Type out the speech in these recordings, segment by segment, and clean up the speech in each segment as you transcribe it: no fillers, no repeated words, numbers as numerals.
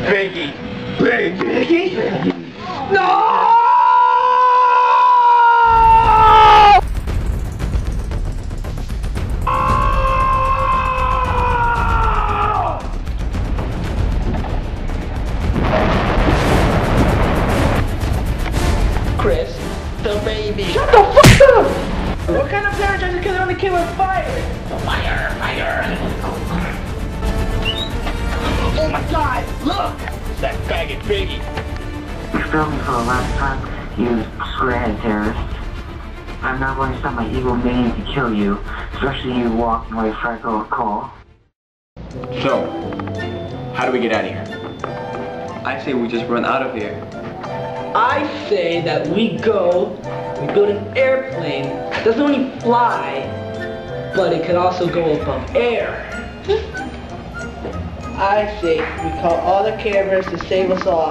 Biggie. Biggie. No! Chris, the baby. Shut the fuck up! What kind of parents are because when the kid was fired? Fire. Oh my God! Look! It's that faggot Biggie. You failed me for the last time, you squarehead terrorist. I'm not going to stop my evil minion to kill you, especially you walking away Franco of Cole. So, how do we get out of here? I say we just run out of here. I say that we build an airplane that doesn't only fly, but it can also go above air. I say we call all the caravans to save us all.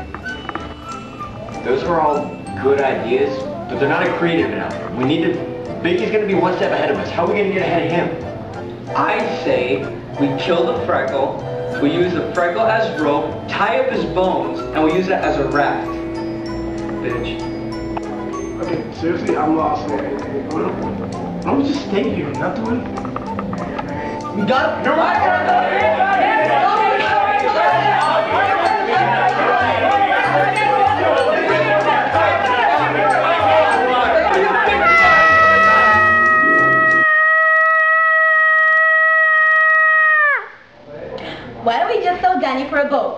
Those are all good ideas, but they're not creative enough. Biggie's gonna be one step ahead of us. How are we gonna get ahead of him? I say we kill the Freckle, we use the Freckle as rope, tie up his bones, and we use it as a raft. Bitch. Okay, seriously, I'm lost. Why don't we just stay here, not do anything? We got it. Why don't we just sell Danny for a boat?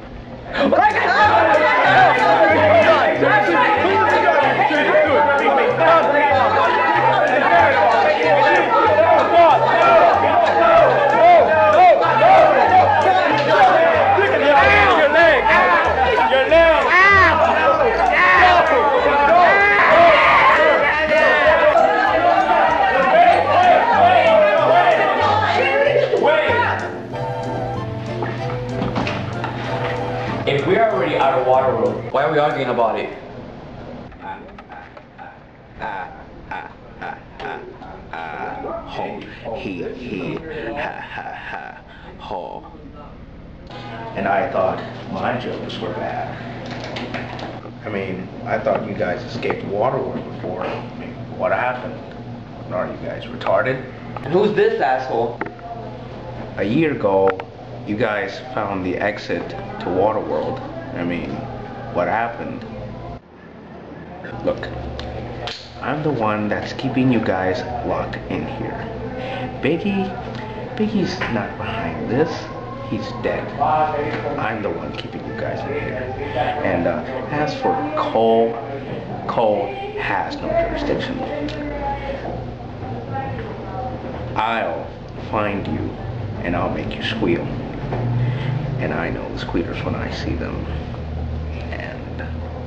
If we're already out of Waterworld, Why are we arguing about it? Ho, he, ha, ha, ha, ho. And I thought my jokes were bad. I mean, I thought you guys escaped Waterworld before. I mean, what happened? Are you guys retarded? And who's this asshole? A year ago, you guys found the exit to Waterworld. I mean, what happened? Look, I'm the one that's keeping you guys locked in here. Biggie's not behind this. He's dead. I'm the one keeping you guys in here. And as for Cole has no jurisdiction. I'll find you and I'll make you squeal. And I know the squealers when I see them. And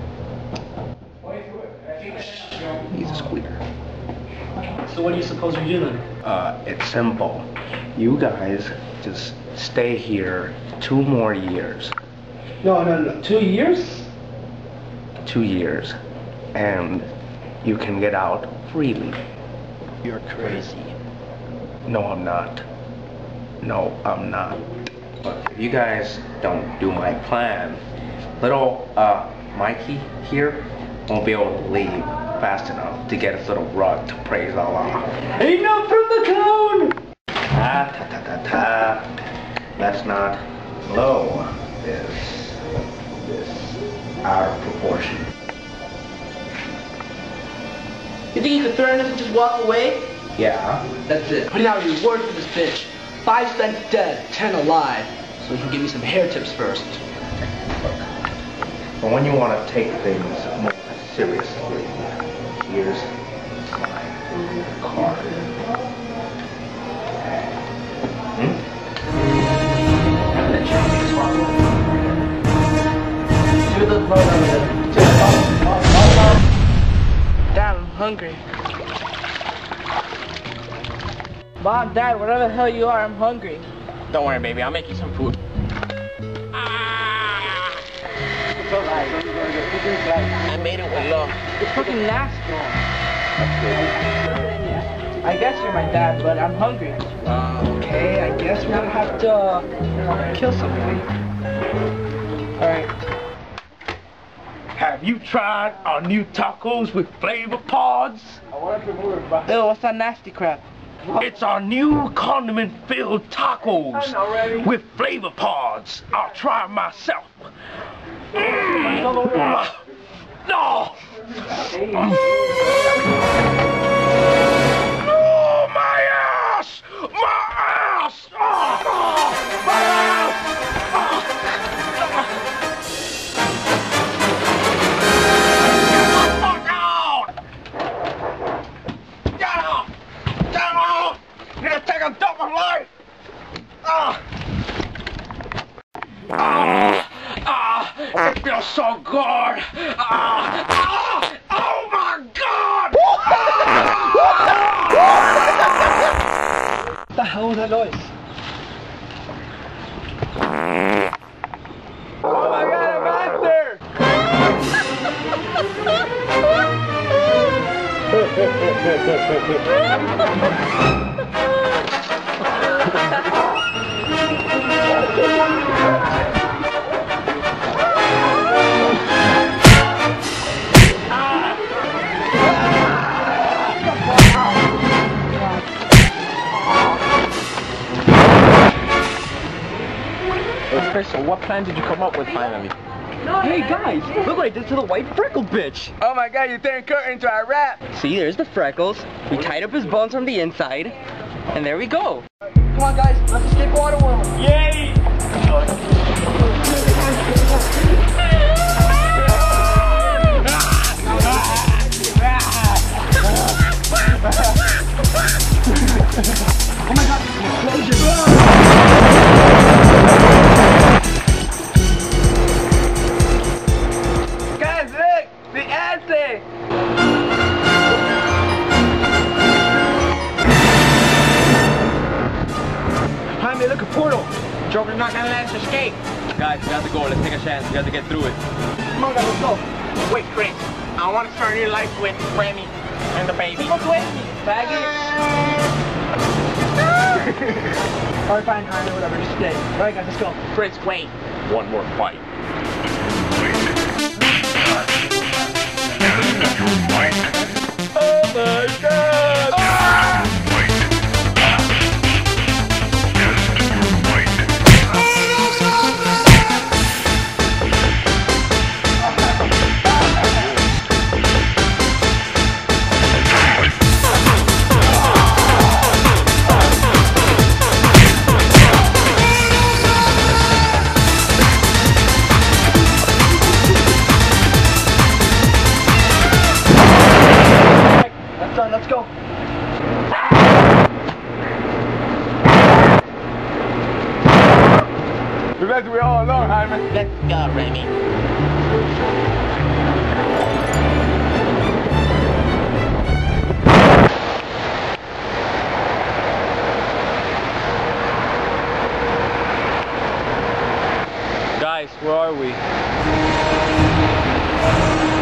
he's a squealer. So what do you suppose we do then? It's simple. You guys just stay here 2 more years. No. 2 years? 2 years. And you can get out freely. you're crazy. No, I'm not. No, I'm not. But if you guys don't do my plan, little Mikey here won't be able to leave fast enough to get his little rug to praise Allah. Enough from the clown! Ta. Let's not blow this out of proportion. You think you could threaten us and just walk away? Yeah. That's it. Putting out a reward for this bitch. 5 cents dead, 10 alive. So you can give me some hair tips first. But when you want to take things more seriously, here's my card. Dad, I'm hungry. Mom, Dad, whatever the hell you are, I'm hungry. Don't worry, baby. I'll make you some food. I made it with love. It's fucking nasty. I guess you're my dad, but I'm hungry. Okay, I guess we're gonna have to kill somebody. Have you tried our new tacos with flavor pods? Ew, what's that nasty crap? It's our new condiment-filled tacos with flavor pods. I'll try 'em myself. No! Oh, my ass! My ass! Oh, my ass! You're gonna take a dump of life! It feels so good! Oh my God! What the hell was that noise? Oh my God, I'm out there! So what plan did you come up with finally? Hey guys, look what I did to the white freckle bitch. Oh my God, you turned Kurt into a rat. See, there's the freckles. We tied up his bones from the inside, and there we go. Come on guys, let's escape Waterworld. Yay! Oh my God, explosion. Guys, look, the answer. Jaime, look, a portal. Joker's not gonna let us escape. Guys, we got to go. Let's take a chance. We got to get through it. Come on guys, let's go. Wait, Chris. I want to start a new life with Remy and the baby. What's with me, faggot? Alright, fine, alright, whatever, just stay. Alright guys, let's go. Chris, wait. One more fight. Oh my God! Let's go. We left we all alone, Hyman. Let's go, Remy. Guys, where are we?